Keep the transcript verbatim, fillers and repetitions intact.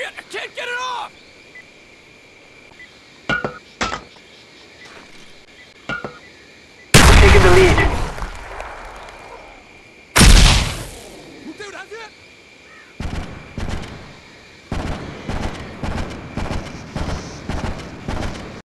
Shit! I can't get it off! We're taking the lead. Dude, that's it!